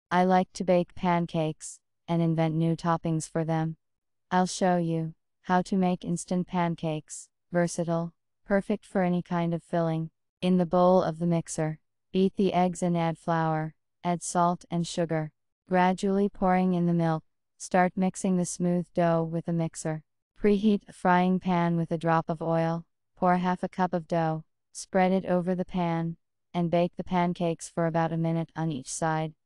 I like to bake pancakes and invent new toppings for them. I'll show you how to make instant pancakes. Versatile, perfect for any kind of filling. In the bowl of the mixer, beat the eggs and add flour. Add salt and sugar. Gradually pouring in the milk. Start mixing the smooth dough with a mixer. Preheat a frying pan with a drop of oil. Pour half a cup of dough. Spread it over the pan and bake the pancakes for about a minute on each side.